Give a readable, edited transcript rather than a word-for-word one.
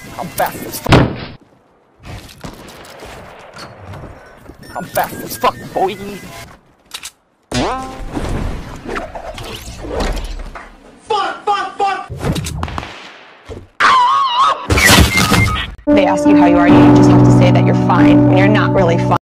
I'm fast as fuck. I'm fast as fuck, boy. Fuck! They ask you how you are, you just have to say that you're fine when you're not really fine.